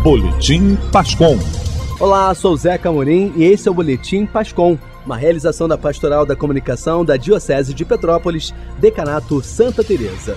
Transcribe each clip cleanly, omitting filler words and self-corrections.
Boletim Pascom. Olá, sou Zeca Amorim e esse é o Boletim Pascom, uma realização da Pastoral da Comunicação da Diocese de Petrópolis, Decanato Santa Teresa.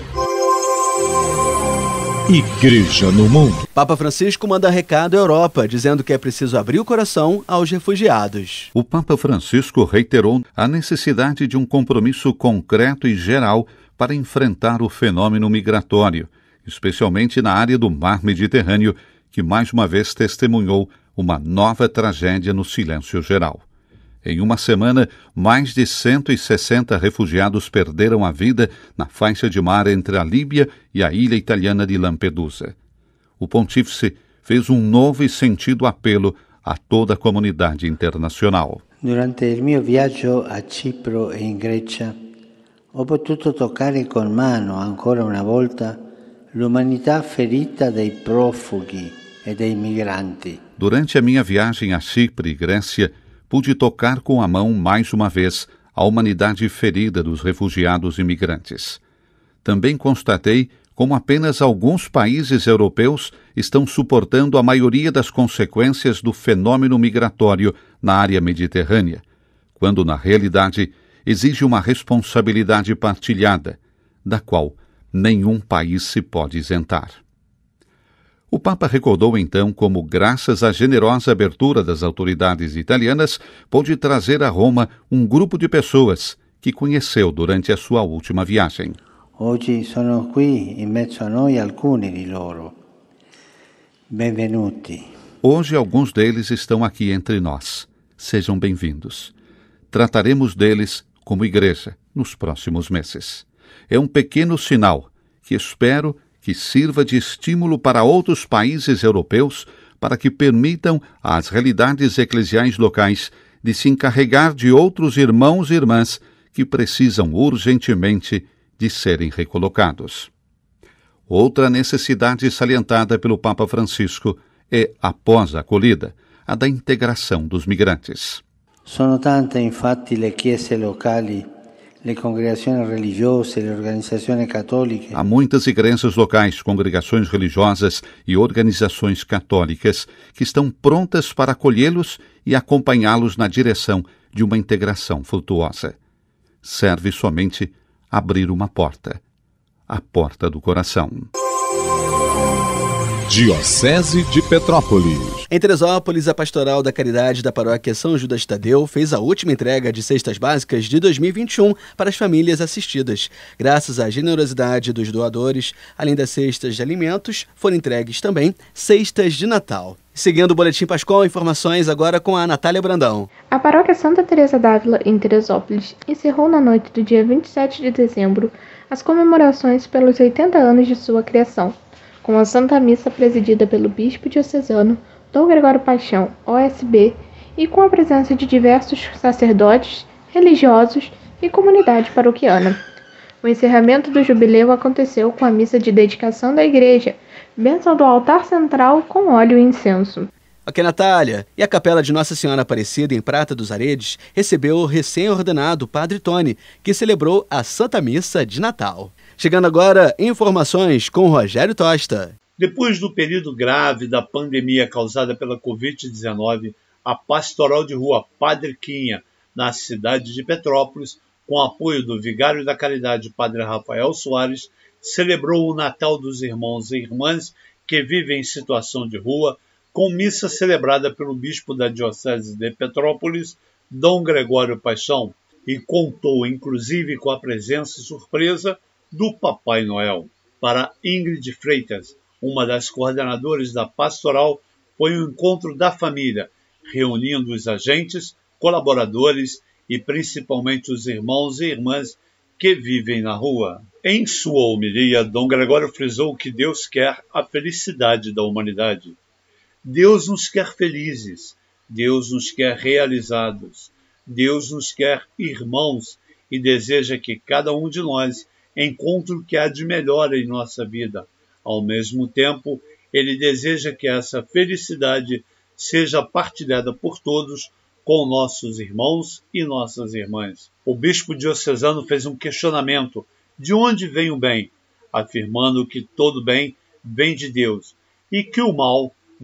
Igreja no Mundo. Papa Francisco manda recado à Europa, dizendo que é preciso abrir o coração aos refugiados. O Papa Francisco reiterou a necessidade de um compromisso concreto e geral para enfrentar o fenômeno migratório, especialmente na área do Mar Mediterrâneo, que mais uma vez testemunhou uma nova tragédia no silêncio geral. Em uma semana, mais de 160 refugiados perderam a vida na faixa de mar entre a Líbia e a ilha italiana de Lampedusa. O pontífice fez um novo e sentido apelo a toda a comunidade internacional. Durante il mio viaggio a Cipro e in Grecia, ho potuto toccare con mano ancora una volta l'umanità ferita dei profughi e dei migranti. Durante a minha viagem a Chipre e Grécia, pude tocar com a mão mais uma vez a humanidade ferida dos refugiados e migrantes. Também constatei como apenas alguns países europeus estão suportando a maioria das consequências do fenômeno migratório na área mediterrânea, quando, na realidade, exige uma responsabilidade partilhada, da qual nenhum país se pode isentar. O Papa recordou então como, graças à generosa abertura das autoridades italianas, pôde trazer a Roma um grupo de pessoas que conheceu durante a sua última viagem. Oggi sono qui in mezzo a noi alcuni di loro. Benvenuti. Hoje alguns deles estão aqui entre nós. Sejam bem-vindos. Trataremos deles como igreja nos próximos meses. É um pequeno sinal que espero que sirva de estímulo para outros países europeus para que permitam às realidades eclesiais locais de se encarregar de outros irmãos e irmãs que precisam urgentemente de serem recolocados. Outra necessidade salientada pelo Papa Francisco é, após a acolhida, a da integração dos migrantes. Sono tante infatti le chiese locali, le congregazioni religiose, le organizzazioni cattoliche. Há muitas igrejas locais, congregações religiosas e organizações católicas que estão prontas para acolhê-los e acompanhá-los na direção de uma integração frutuosa. Serve somente abrir uma porta, a porta do coração. Diocese de Petrópolis. Em Teresópolis, a Pastoral da Caridade da Paróquia São Judas Tadeu fez a última entrega de cestas básicas de 2021 para as famílias assistidas. Graças à generosidade dos doadores, além das cestas de alimentos, foram entregues também cestas de Natal. Seguindo o Boletim Pascom, informações agora com a Natália Brandão. A Paróquia Santa Teresa d'Ávila, em Teresópolis, encerrou na noite do dia 27 de dezembro as comemorações pelos 80 anos de sua criação, com a Santa Missa presidida pelo Bispo Diocesano Dom Gregório Paixão, OSB, e com a presença de diversos sacerdotes, religiosos e comunidade paroquiana. O encerramento do jubileu aconteceu com a missa de dedicação da igreja, bênção do altar central com óleo e incenso. Ok, Natália. E a Capela de Nossa Senhora Aparecida, em Prata dos Aredes, recebeu o recém-ordenado Padre Tony, que celebrou a Santa Missa de Natal. Chegando agora, informações com Rogério Tosta. Depois do período grave da pandemia causada pela Covid-19, a Pastoral de Rua Padre Quinha, na cidade de Petrópolis, com apoio do Vigário da Caridade, Padre Rafael Soares, celebrou o Natal dos irmãos e irmãs que vivem em situação de rua, com missa celebrada pelo bispo da Diocese de Petrópolis, Dom Gregório Paixão, e contou inclusive com a presença surpresa do Papai Noel. Para Ingrid Freitas, uma das coordenadoras da pastoral, foi um encontro da família, reunindo os agentes, colaboradores e principalmente os irmãos e irmãs que vivem na rua. Em sua homilia, Dom Gregório frisou que Deus quer a felicidade da humanidade. Deus nos quer felizes, Deus nos quer realizados, Deus nos quer irmãos e deseja que cada um de nós encontre o que há de melhor em nossa vida. Ao mesmo tempo, ele deseja que essa felicidade seja partilhada por todos com nossos irmãos e nossas irmãs. O bispo diocesano fez um questionamento: de onde vem o bem? Afirmando que todo bem vem de Deus e que o mal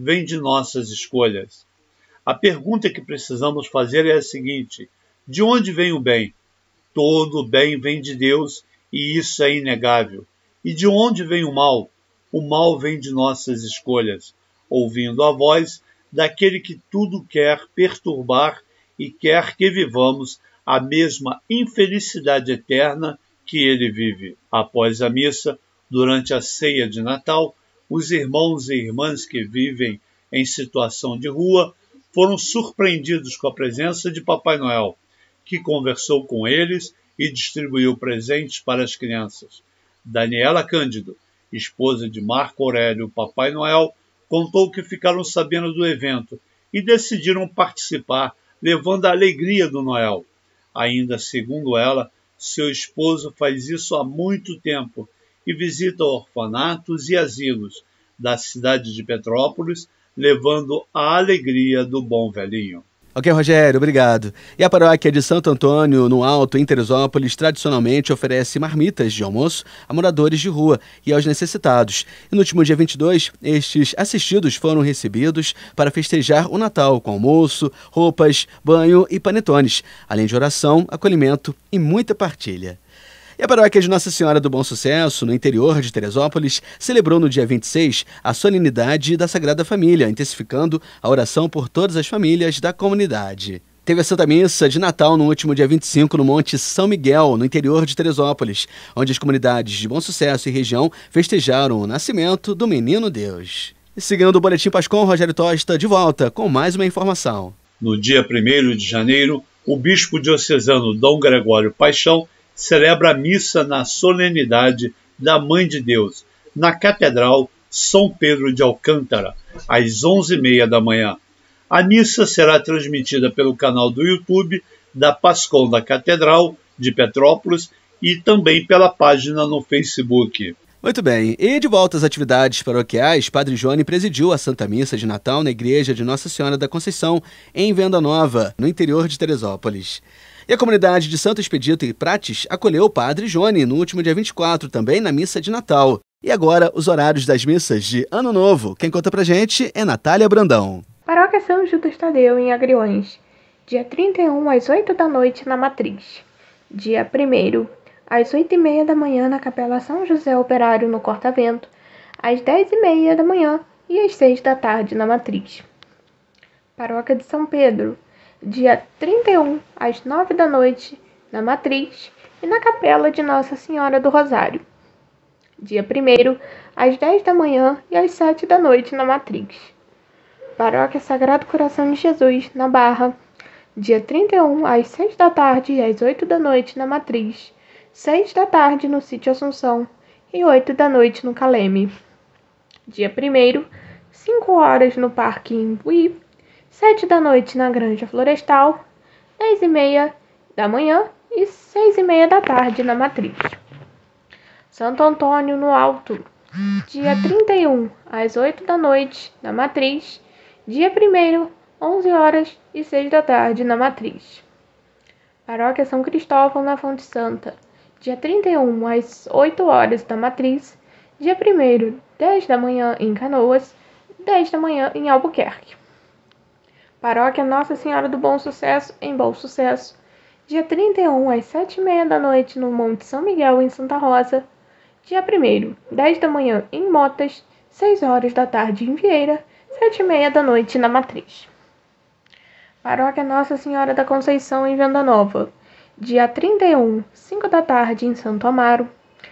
vem de nossas escolhas. A pergunta que precisamos fazer é a seguinte: de onde vem o bem? Todo o bem vem de Deus e isso é inegável. E de onde vem o mal? O mal vem de nossas escolhas, ouvindo a voz daquele que tudo quer perturbar e quer que vivamos a mesma infelicidade eterna que ele vive. Após a missa, durante a ceia de Natal, os irmãos e irmãs que vivem em situação de rua foram surpreendidos com a presença de Papai Noel, que conversou com eles e distribuiu presentes para as crianças. Daniela Cândido, esposa de Marco Aurélio Papai Noel, contou que ficaram sabendo do evento e decidiram participar, levando a alegria do Noel. Ainda segundo ela, seu esposo faz isso há muito tempo e visita orfanatos e asilos da cidade de Petrópolis, levando a alegria do bom velhinho. Ok, Rogério, obrigado. E a paróquia de Santo Antônio, no Alto, em Teresópolis, tradicionalmente oferece marmitas de almoço a moradores de rua e aos necessitados. E no último dia 22, estes assistidos foram recebidos para festejar o Natal com almoço, roupas, banho e panetones, além de oração, acolhimento e muita partilha. E a paróquia de Nossa Senhora do Bom Sucesso, no interior de Teresópolis, celebrou no dia 26 a solenidade da Sagrada Família, intensificando a oração por todas as famílias da comunidade. Teve a Santa Missa de Natal no último dia 25 no Monte São Miguel, no interior de Teresópolis, onde as comunidades de Bom Sucesso e região festejaram o nascimento do Menino Deus. E seguindo o Boletim Pascom, Rogério Tosta de volta com mais uma informação. No dia 1º de janeiro, o bispo diocesano Dom Gregório Paixão celebra a missa na solenidade da Mãe de Deus, na Catedral São Pedro de Alcântara, às 11h30 da manhã. A missa será transmitida pelo canal do YouTube da Pascom da Catedral de Petrópolis e também pela página no Facebook. Muito bem, e de volta às atividades paroquiais, Padre Johnny presidiu a Santa Missa de Natal na Igreja de Nossa Senhora da Conceição, em Venda Nova, no interior de Teresópolis. E a comunidade de Santo Expedito e Prates acolheu o Padre Johnny no último dia 24, também na missa de Natal. E agora, os horários das missas de Ano Novo. Quem conta pra gente é Natália Brandão. Paróquia São Judas Tadeu, em Agriões. Dia 31, às 8 da noite, na Matriz. Dia 1º, às 8h30 da manhã, na Capela São José Operário, no Corta-Vento. Às 10h30 da manhã e às 6 da tarde, na Matriz. Paróquia de São Pedro. Dia 31, às 9 da noite, na Matriz e na Capela de Nossa Senhora do Rosário. Dia 1º, às 10 da manhã e às 7 da noite, na Matriz. Paróquia Sagrado Coração de Jesus, na Barra. Dia 31, às 6 da tarde e às 8 da noite, na Matriz. 6 da tarde no Sítio Assunção e 8 da noite no Caleme. Dia 1º, 5 horas no Parque Imbuí. 7 da noite na Granja Florestal, 10h30 da manhã e 6h30 da tarde na Matriz. Santo Antônio no Alto, dia 31, às 8 da noite na Matriz, dia 1º, 11 horas e 6 da tarde na Matriz. Paróquia São Cristóvão na Fonte Santa, dia 31, às 8 horas na Matriz, dia 1º, 10 da manhã em Canoas, 10 da manhã em Albuquerque. Paróquia Nossa Senhora do Bom Sucesso, em Bom Sucesso, dia 31, às 7h30 da noite, no Monte São Miguel, em Santa Rosa, dia 1º, 10 da manhã, em Motas, 6 horas da tarde, em Vieira, 7h30 da noite, na Matriz. Paróquia Nossa Senhora da Conceição, em Venda Nova, dia 31, 5 da tarde, em Santo Amaro,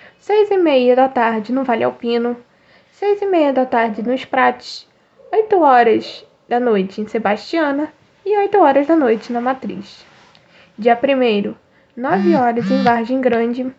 6h30 da tarde, no Vale Alpino, 6h30 da tarde, nos Prates, 8 horas da noite em Sebastiana e 8 horas da noite na Matriz. Dia 1º, 9 horas em Vargem Grande,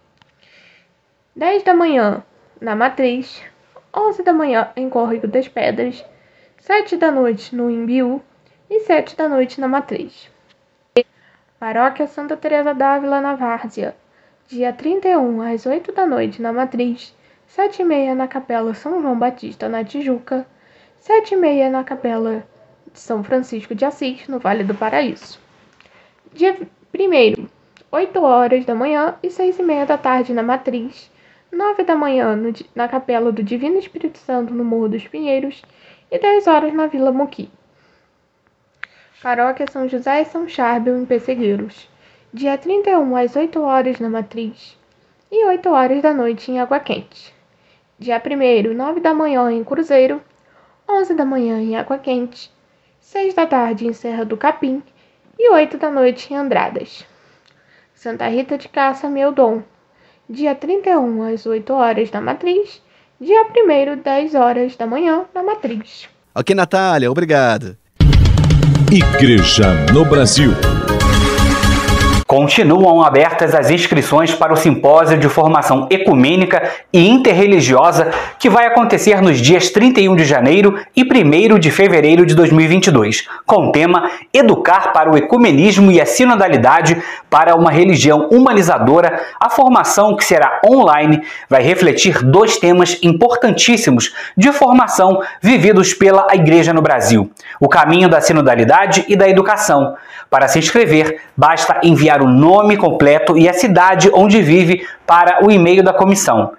10 da manhã na Matriz, 11 da manhã em Córrego das Pedras, 7 da noite no Imbiú e 7 da noite na Matriz. Paróquia Santa Teresa d'Ávila, na Várzea, dia 31, às 8 da noite na Matriz, 7h30 na Capela São João Batista, na Tijuca, 7h30 na Capela de São Francisco de Assis, no Vale do Paraíso. Dia 1º, 8 horas da manhã e 6h30 da tarde na Matriz, 9 da manhã na Capela do Divino Espírito Santo, no Morro dos Pinheiros, e 10 horas na Vila Moqui. Paróquia São José e São Charbel, em Pessegueiros, dia 31 às 8 horas na Matriz e 8 horas da noite em Água Quente. Dia 1º, 9 da manhã em Cruzeiro, 11 da manhã em Água Quente, 6 da tarde em Serra do Capim e 8 da noite em Andradas. Santa Rita de Cássia, Meudon, dia 31 às 8 horas na Matriz, dia 1º, 10 horas da manhã na Matriz. Ok, Natália, obrigado. Igreja no Brasil. Continuam abertas as inscrições para o Simpósio de Formação Ecumênica e Interreligiosa que vai acontecer nos dias 31 de janeiro e 1º de fevereiro de 2022, com o tema Educar para o Ecumenismo e a Sinodalidade para uma Religião Humanizadora. A formação, que será online, vai refletir 2 temas importantíssimos de formação vividos pela Igreja no Brasil: o caminho da sinodalidade e da educação. Para se inscrever, basta enviar o nome completo e a cidade onde vive para o e-mail da comissão,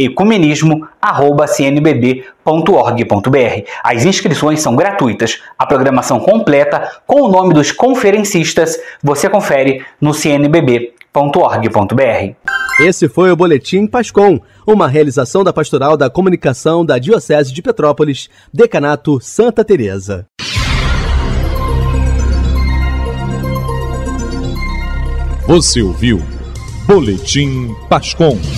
ecumenismo@cnbb.org.br. As inscrições são gratuitas. A programação completa com o nome dos conferencistas você confere no cnbb.org.br. Esse foi o Boletim Pascom, uma realização da Pastoral da Comunicação da Diocese de Petrópolis, Decanato Santa Teresa. Você ouviu Boletim Pascom.